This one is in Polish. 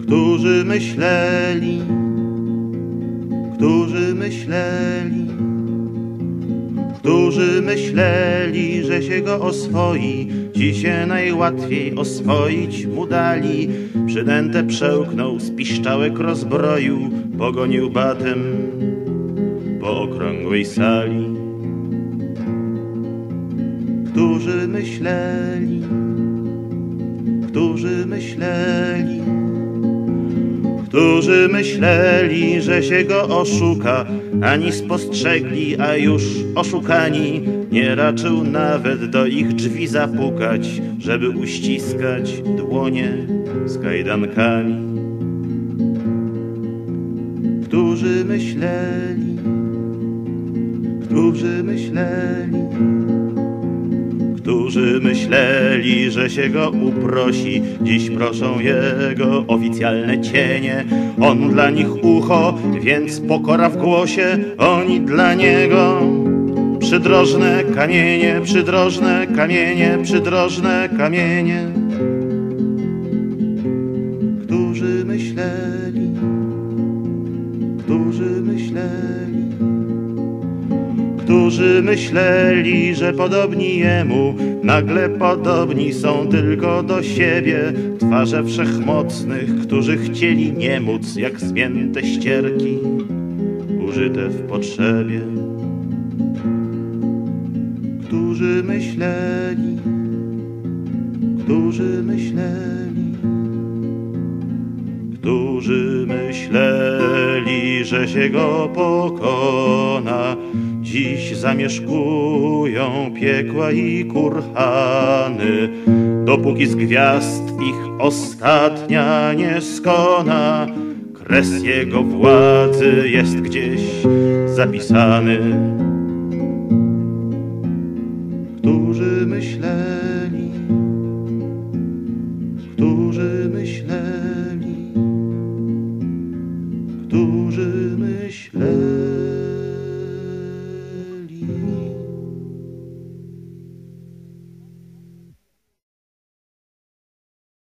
Którzy myśleli, którzy myśleli, którzy myśleli, że się go oswoi, ci się najłatwiej oswoić mu dali. Przynętę przełknął, spiszczałek rozbroił, pogonił batem po okrągłej sali. Którzy myśleli, którzy myśleli, którzy myśleli, że się go oszuka, ani spostrzegli, a już oszukani, nie raczył nawet do ich drzwi zapukać, żeby uściskać dłonie z kajdankami. Którzy myśleli, którzy myśleli, którzy myśleli, że się go uprosi, dziś proszą jego oficjalne cienie. On dla nich ucho, więc pokora w głosie, oni dla niego przydrożne kamienie, przydrożne kamienie, przydrożne kamienie. Którzy myśleli, którzy myśleli, którzy myśleli, że podobni jemu, nagle podobni są tylko do siebie. Twarze wszechmocnych, którzy chcieli nie móc, jak zmięte ścierki, użyte w potrzebie. Którzy myśleli, którzy myśleli, którzy myśleli, że się go pokona, dziś zamieszkują piekła i kurhany, dopóki z gwiazd ich ostatnia nie skona. Kres jego władzy jest gdzieś zapisany. Którzy myśleli, którzy myśleli, którzy myśleli.